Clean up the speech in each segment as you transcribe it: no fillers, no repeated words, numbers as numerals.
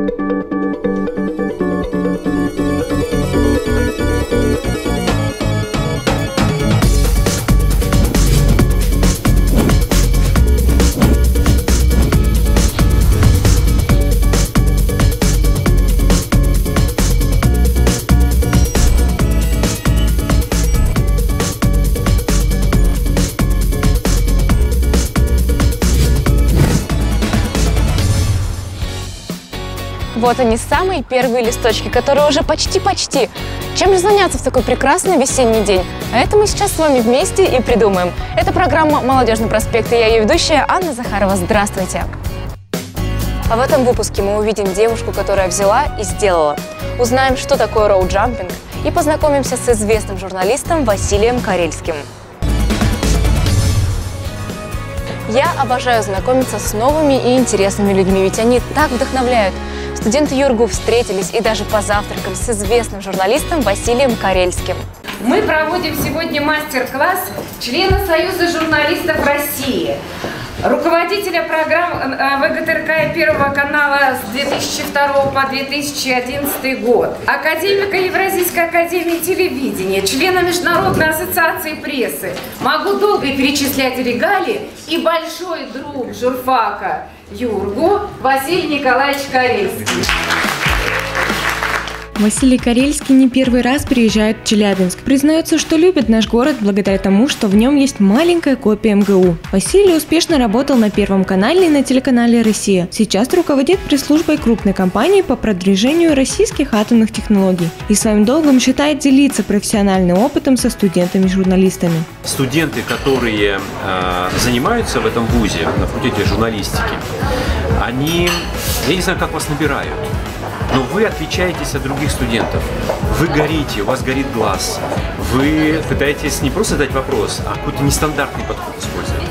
Вот они, самые первые листочки, которые уже почти-почти. Чем же заняться в такой прекрасный весенний день? А это мы сейчас с вами вместе и придумаем. Это программа «Молодежный проспект», и я ее ведущая Анна Захарова. Здравствуйте! А в этом выпуске мы увидим девушку, которая взяла и сделала. Узнаем, что такое роуд-джампинг, и познакомимся с известным журналистом Василием Карельским. Я обожаю знакомиться с новыми и интересными людьми, ведь они так вдохновляют. Студенты ЮрГУ встретились и даже позавтракали с известным журналистом Василием Карельским. Мы проводим сегодня мастер-класс члена Союза журналистов России, руководителя программ ВГТРК и Первого канала с 2002 по 2011 год, академика Евразийской академии телевидения, члена Международной ассоциации прессы. Могу долго перечислять регалии, и большой друг журфака ЮрГУ Василий Николаевич Карельский. Василий Карельский не первый раз приезжает в Челябинск. Признается, что любит наш город благодаря тому, что в нем есть маленькая копия МГУ. Василий успешно работал на Первом канале и на телеканале «Россия». Сейчас руководит пресс-службой крупной компании по продвижению российских атомных технологий. И своим долгом считает делиться профессиональным опытом со студентами-журналистами. Студенты, которые занимаются в этом вузе на факультете журналистики, они, я не знаю, как вас набирают, но вы отличаетесь от других студентов. Вы горите, у вас горит глаз. Вы пытаетесь не просто задать вопрос, а какой-то нестандартный подход использовать.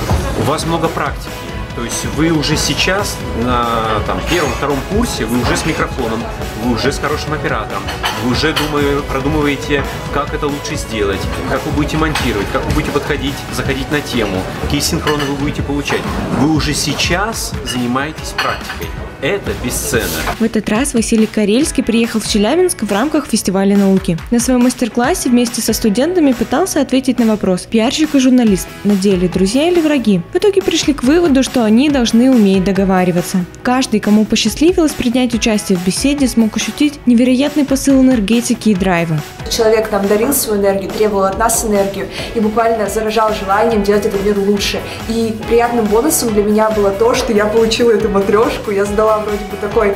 У вас много практики. То есть вы уже сейчас на первом-втором курсе, вы уже с микрофоном, вы уже с хорошим оператором, вы уже продумываете, как это лучше сделать, как вы будете монтировать, как вы будете подходить, заходить на тему, какие синхроны вы будете получать. Вы уже сейчас занимаетесь практикой. Это бесценно. В этот раз Василий Карельский приехал в Челябинск в рамках фестиваля науки. На своем мастер-классе вместе со студентами пытался ответить на вопрос: пиарщик и журналист на деле друзья или враги? В итоге пришли к выводу, что они должны уметь договариваться. Каждый, кому посчастливилось принять участие в беседе, смог ощутить невероятный посыл энергетики и драйва. Человек нам дарил свою энергию, требовал от нас энергию и буквально заражал желанием делать этот мир лучше. И приятным бонусом для меня было то, что я получила эту матрешку, я задала вроде бы такой,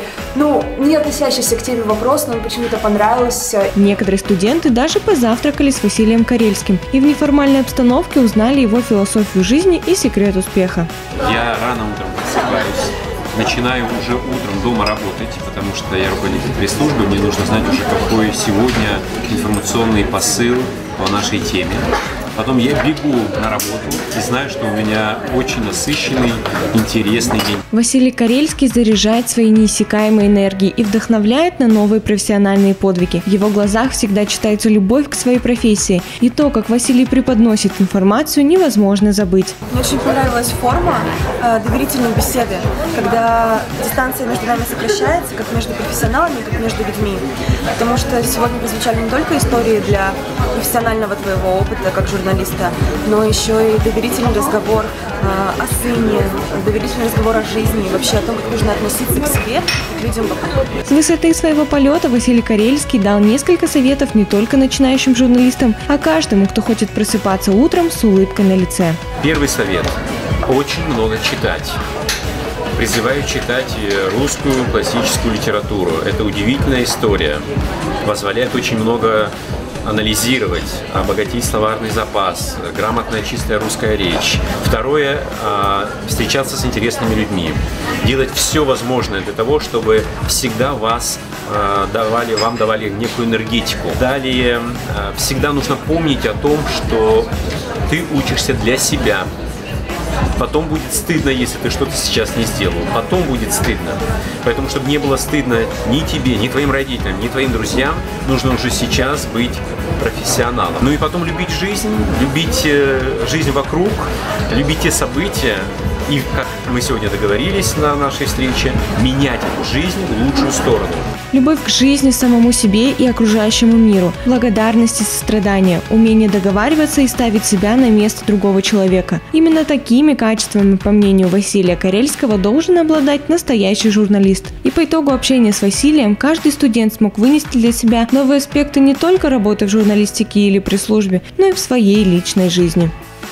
не относящийся к теме вопрос, но он почему-то понравился. Некоторые студенты даже позавтракали с Василием Карельским и в неформальной обстановке узнали его философию жизни и секрет успеха. Я рано утром просыпаюсь, начинаю уже утром дома работать, потому что я руководитель пресс-службы, мне нужно знать уже, какой сегодня информационный посыл по нашей теме. Потом я бегу на работу и знаю, что у меня очень насыщенный, интересный день. Василий Карельский заряжает своей неиссякаемой энергией и вдохновляет на новые профессиональные подвиги. В его глазах всегда читается любовь к своей профессии. И то, как Василий преподносит информацию, невозможно забыть. Мне очень понравилась форма доверительной беседы, когда дистанция между нами сокращается, как между профессионалами, как между людьми. Потому что сегодня прозвучали не только истории для профессионального твоего опыта, как журналиста, но еще и доверительный разговор о сыне, доверительный разговор о жизни, вообще о том, как нужно относиться к себе и к людям вокруг. С высоты своего полета Василий Карельский дал несколько советов не только начинающим журналистам, а каждому, кто хочет просыпаться утром с улыбкой на лице. Первый совет – очень много читать. Призываю читать русскую классическую литературу. Это удивительная история, позволяет очень много анализировать, обогатить словарный запас, грамотная чистая русская речь. Второе – встречаться с интересными людьми. Делать все возможное для того, чтобы всегда вам давали некую энергетику. Далее, всегда нужно помнить о том, что ты учишься для себя. Потом будет стыдно, если ты что-то сейчас не сделал. Потом будет стыдно. Поэтому, чтобы не было стыдно ни тебе, ни твоим родителям, ни твоим друзьям, нужно уже сейчас быть профессионалом. Ну и потом любить жизнь вокруг, любить те события, И, как мы сегодня договорились на нашей встрече, менять эту жизнь в лучшую сторону. Любовь к жизни, самому себе и окружающему миру, благодарность и сострадание, умение договариваться и ставить себя на место другого человека. Именно такими качествами, по мнению Василия Карельского, должен обладать настоящий журналист. И по итогу общения с Василием каждый студент смог вынести для себя новые аспекты не только работы в журналистике или пресс-службе, но и в своей личной жизни.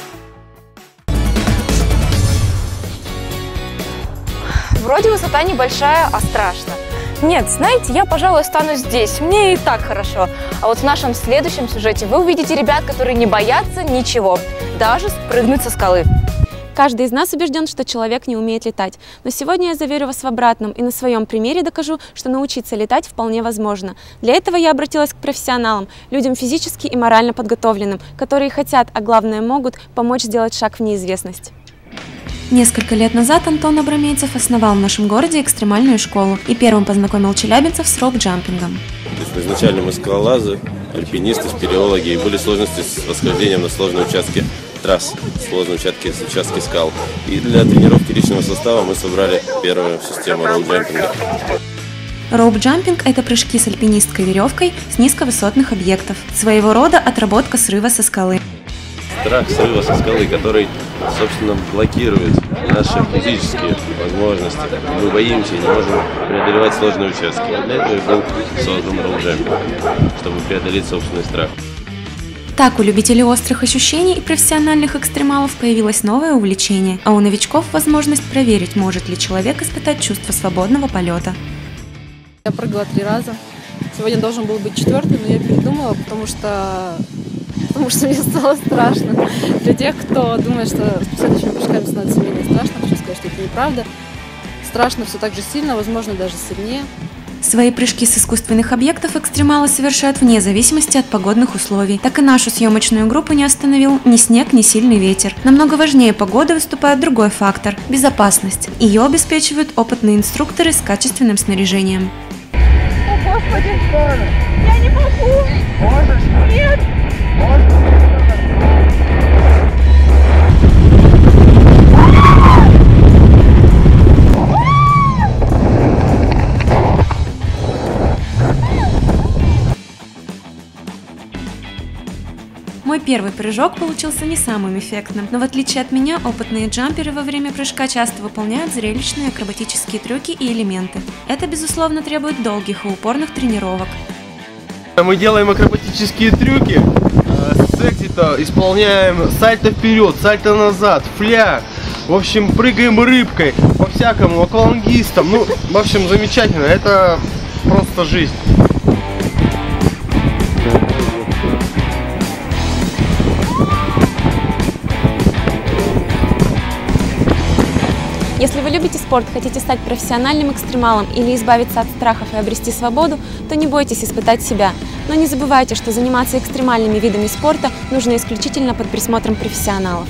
Вроде высота небольшая, а страшно. Нет, знаете, я, пожалуй, останусь здесь. Мне и так хорошо. А вот в нашем следующем сюжете вы увидите ребят, которые не боятся ничего, даже спрыгнуть со скалы. Каждый из нас убежден, что человек не умеет летать. Но сегодня я заверю вас в обратном и на своем примере докажу, что научиться летать вполне возможно. Для этого я обратилась к профессионалам, людям физически и морально подготовленным, которые хотят, а главное могут, помочь сделать шаг в неизвестность. Несколько лет назад Антон Абрамейцев основал в нашем городе экстремальную школу и первым познакомил челябинцев с роуп-джампингом. Изначально мы скалолазы, альпинисты, спелеологи, и были сложности с восхождением на сложные участки трасс, сложные участки скал. И для тренировки личного состава мы собрали первую систему роуп-джампинга. Роуп-джампинг – это прыжки с альпинистской веревкой с низковысотных объектов, своего рода отработка срыва со скалы. Страх срыва со скалы, который, собственно, блокирует наши физические возможности. Мы боимся и не можем преодолевать сложные участки. Для этого и был создан роуп-джампинг, чтобы преодолеть собственный страх. Так у любителей острых ощущений и профессиональных экстремалов появилось новое увлечение, а у новичков возможность проверить, может ли человек испытать чувство свободного полета. Я прыгала 3 раза. Сегодня должен был быть 4-й, но я передумала, потому что мне стало страшно. Для тех, кто думает, что с последующими прыжками становится менее страшно, хочу сказать, что это неправда. Страшно все так же сильно, возможно, даже сильнее. Свои прыжки с искусственных объектов экстремалы совершают вне зависимости от погодных условий. Так и нашу съемочную группу не остановил ни снег, ни сильный ветер. Намного важнее погоды выступает другой фактор – безопасность. Ее обеспечивают опытные инструкторы с качественным снаряжением. О, Господи! Я не могу! Можешь? Нет! Мой первый прыжок получился не самым эффектным, но в отличие от меня, опытные джамперы во время прыжка часто выполняют зрелищные акробатические трюки и элементы. Это, безусловно, требует долгих и упорных тренировок. Мы делаем акробатические трюки, с экзита исполняем сальто вперед, сальто назад, фляг. В общем, прыгаем рыбкой, по-всякому, аквалангистом. Ну, в общем, замечательно, это просто жизнь. Если вы любите спорт, хотите стать профессиональным экстремалом или избавиться от страхов и обрести свободу, то не бойтесь испытать себя. Но не забывайте, что заниматься экстремальными видами спорта нужно исключительно под присмотром профессионалов.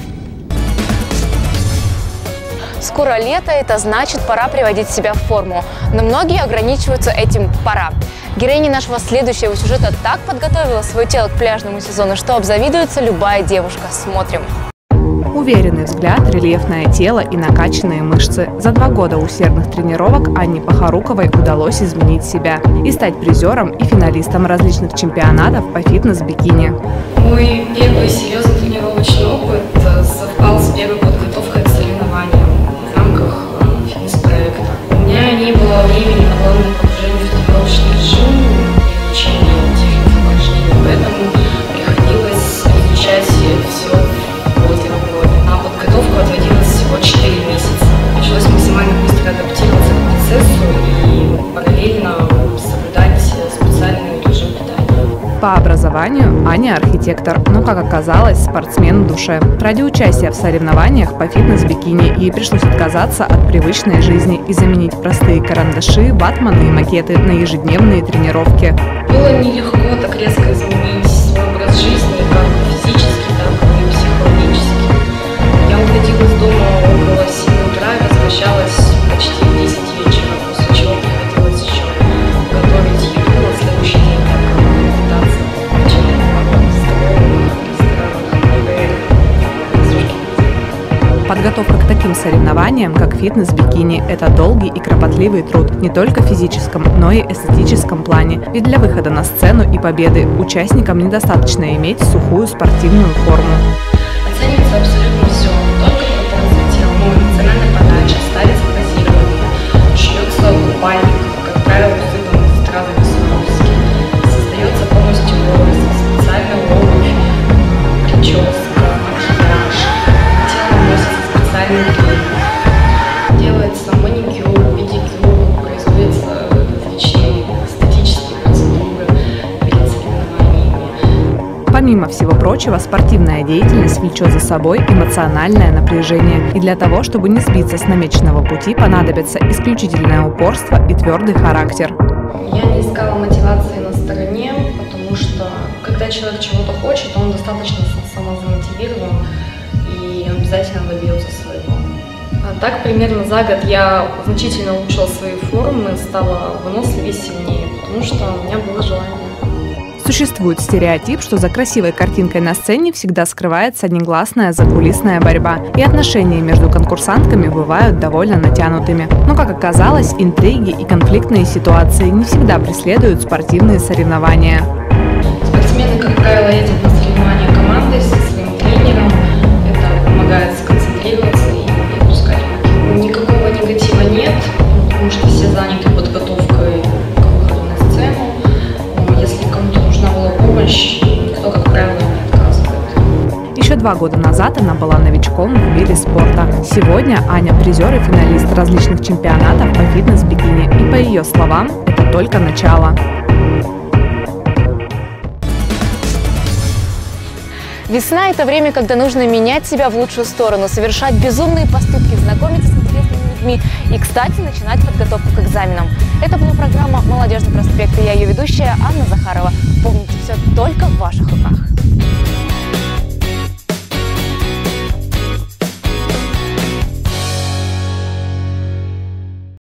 Скоро лето, это значит, пора приводить себя в форму. Но многие ограничиваются этим «пора». Героиня нашего следующего сюжета так подготовила свое тело к пляжному сезону, что обзавидуется любая девушка. Смотрим. Уверенный взгляд, рельефное тело и накачанные мышцы. За 2 года усердных тренировок Анне Похоруковой удалось изменить себя и стать призером и финалистом различных чемпионатов по фитнес-бикини. Мой первый серьезный тренировочный опыт совпал с первой подготовкой к соревнованиям в рамках фитнес-проекта. У меня не было времени на полное погружение в тренировочный режим и изучение техник упражнений, поэтому приходилось изучать все в ходе работы. На подготовку отводилось всего 4 месяца. Пришлось максимально быстро адаптироваться к процессу и параллельно соблюдать специальный режим питания. По образованию Аня архитектор, но, как оказалось, спортсмен в душе. Ради участия в соревнованиях по фитнес-бикини ей пришлось отказаться от привычной жизни и заменить простые карандаши, ватманы и макеты на ежедневные тренировки. Было нелегко так резко изменить свой образ жизни, как физически, так и психологически. Я уходила из дома около 7 утра и возвращалась почти в 10 вечера, после чего приходилось еще готовить еду на следующий день, так питаться в столовых, ресторанах, Подготовка к таким соревнованиям, как фитнес-бикини, это долгий и кропотливый труд не только в физическом, но и эстетическом плане. Ведь для выхода на сцену и победы участникам недостаточно иметь сухую спортивную форму. Оценивается абсолютно все. Только пропорция тела, эмоциональная подача, ставится позирование, шьется купальник, как правило, усыпан стразами Сваровски. Создается полностью образ, специальная обувь, прическа, макияж, тело носится специальный крем. Делается маникюр, педикюр, производятся различные эстетические процедуры перед соревнованиями. Помимо всего прочего, спортивная деятельность влечет за собой эмоциональное напряжение. И для того, чтобы не сбиться с намеченного пути, понадобится исключительное упорство и твердый характер. Я не искала мотивации на стороне, потому что когда человек чего-то хочет, он достаточно самозамотивирован и обязательно добьется своего. А так, примерно за год я значительно улучшила свои формы, стала выносливее, сильнее, потому что у меня было желание. Существует стереотип, что за красивой картинкой на сцене всегда скрывается негласная закулисная борьба, и отношения между конкурсантками бывают довольно натянутыми. Но, как оказалось, интриги и конфликтные ситуации не всегда преследуют спортивные соревнования. Спортсмены, как правило, едут на соревнования командой со своим тренером. Это помогает сконцентрироваться и не пускать руки. Никакого негатива нет, потому что все заняты подготовкой к выходу на сцену. Если кому-то нужна была помощь, никто, как правило, не отказывает. Еще 2 года назад она была новичком в мире спорта. Сегодня Аня призер и финалист различных чемпионатов по фитнес-бикини. И по ее словам, это только начало. Весна – это время, когда нужно менять себя в лучшую сторону, совершать безумные поступки, знакомиться с интересными людьми и, кстати, начинать подготовку к экзаменам. Это была программа «Молодежный проспект» и я ее ведущая Анна Захарова.